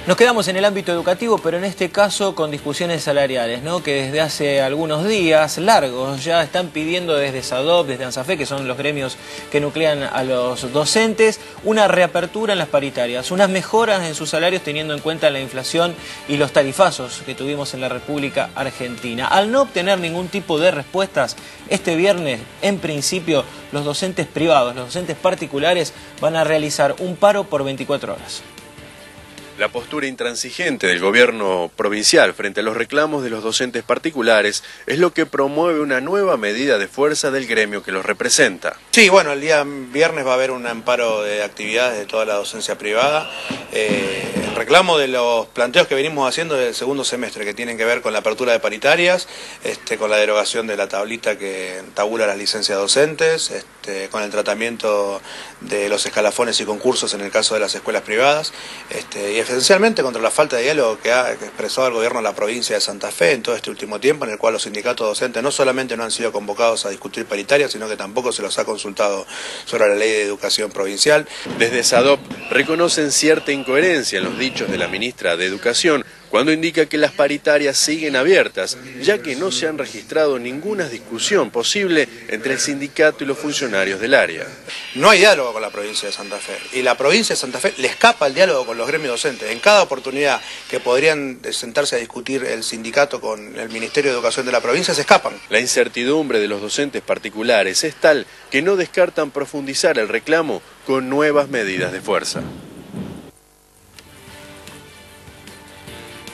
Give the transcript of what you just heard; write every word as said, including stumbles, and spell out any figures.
Nos quedamos en el ámbito educativo, pero en este caso con discusiones salariales, ¿no? Que desde hace algunos días largos ya están pidiendo desde SADOP, desde ANSAFE, que son los gremios que nuclean a los docentes, una reapertura en las paritarias, unas mejoras en sus salarios teniendo en cuenta la inflación y los tarifazos que tuvimos en la República Argentina. Al no obtener ningún tipo de respuestas, este viernes, en principio, los docentes privados, los docentes particulares, van a realizar un paro por veinticuatro horas. La postura intransigente del gobierno provincial frente a los reclamos de los docentes particulares es lo que promueve una nueva medida de fuerza del gremio que los representa. Sí, bueno, el día viernes va a haber un amparo de actividades de toda la docencia privada. Eh, el reclamo de los planteos que venimos haciendo del segundo semestre, que tienen que ver con la apertura de paritarias, este, con la derogación de la tablita que tabula las licencias docentes, este, con el tratamiento de los escalafones y concursos en el caso de las escuelas privadas, este, y esencialmente contra la falta de diálogo que ha expresado el gobierno de la provincia de Santa Fe en todo este último tiempo, en el cual los sindicatos docentes no solamente no han sido convocados a discutir paritarias, sino que tampoco se los ha consultado sobre la ley de educación provincial. Desde SADOP reconocen cierta incoherencia en los dichos de la ministra de Educación cuando indica que las paritarias siguen abiertas, ya que no se han registrado ninguna discusión posible entre el sindicato y los funcionarios del área. No hay diálogo con la provincia de Santa Fe, y la provincia de Santa Fe le escapa el diálogo con los gremios docentes. En cada oportunidad que podrían sentarse a discutir el sindicato con el Ministerio de Educación de la provincia, se escapan. La incertidumbre de los docentes particulares es tal que no descartan profundizar el reclamo con nuevas medidas de fuerza.